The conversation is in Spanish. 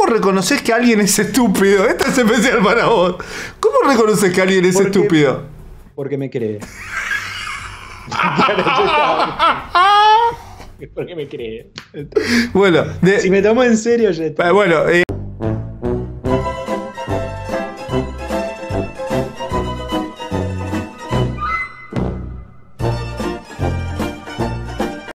reconoces que alguien es estúpido? Esta es especial para vos. ¿Cómo reconoces que alguien es estúpido? Porque me cree. Porque me cree. Bueno, si me tomo en serio, ya está. Bueno,